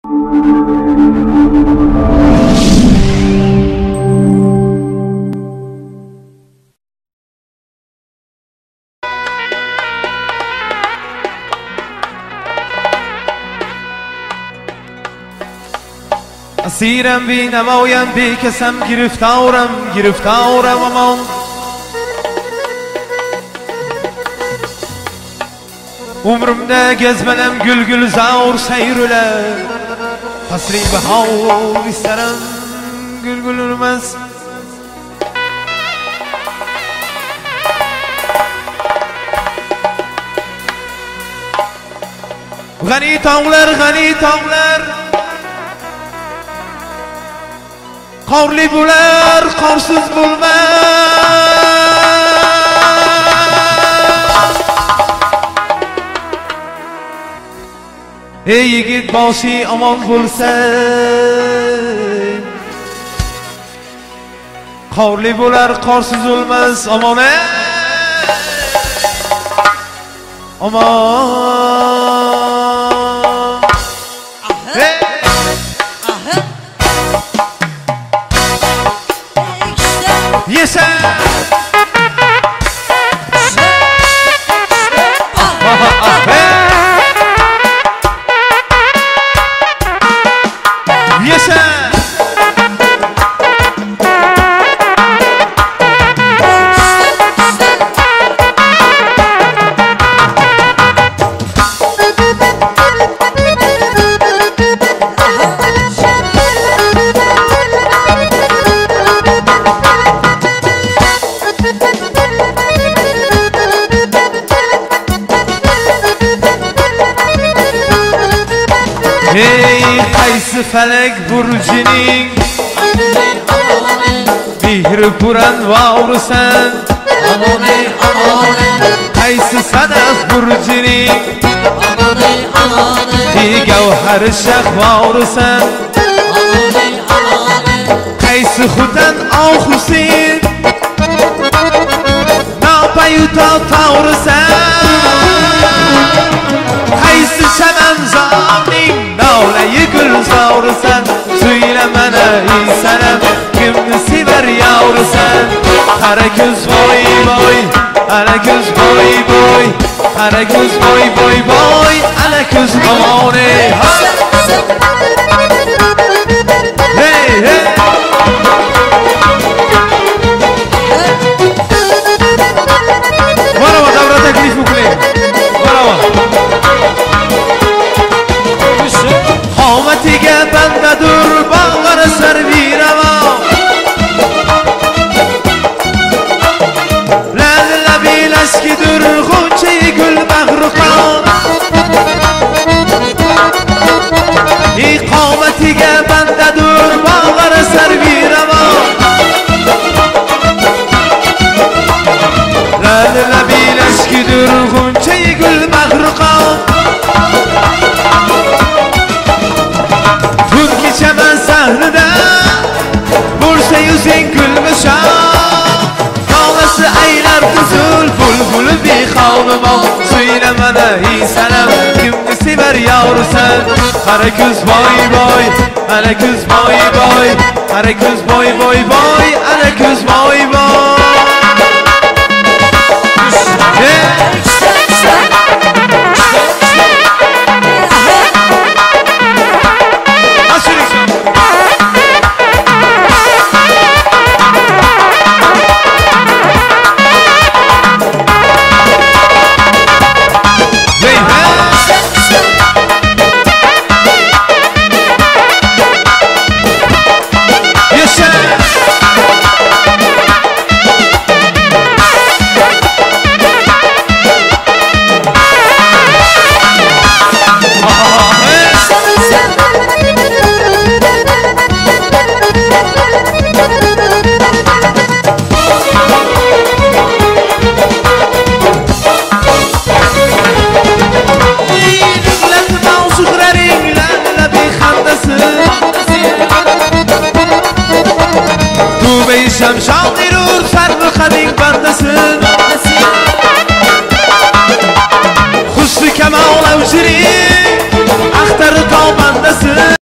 اسیرم بی نمایم بی کسم گرفتارم امان umrimda gezmanem gül zavur seyrüler Hasri bahar isterim gül urmaz Gani tağlar Qorli bular qorsiz bo'lmas Ey yigit boshi omon bo'lsa Qorli bular qorsiz bo'lmas omon Yes, sir. Yes, sir. Hey qaysi falak burjining Mehri puran vavrsan Qaysi sadaf burjining Gavhar shah vavrsan Qaysi xudan oxusin Napayuta tavrsan Qaysi chaman zoning Navlayi gul zavrusan Söyle mana ey sanam Kimni sever yavrusan Qara ko'z boy boy Ana ko'z boy boy Qara ko'z boy boy boy Ana ko'z omone Hey hey Marhaba davra taklif buklayım Marhaba Qomatiga bandadur bag'ar sarviramo Labi laskidur g'uncha gul mag'ruqon Qomatiga bandadur bag'ar sarviramo Labi laskidur g'uncha gul mag'ruqon Kechaman sahnida bo'lsa yuzing gulmishon Tog'asi aylar qizil bulbuli bexavnimon Söyle mana ey sanam kimni sever yavrusan Qara ko'z boy boy ana ko'z boy boy Qara ko'z boy boy boy ana ko'z boy boy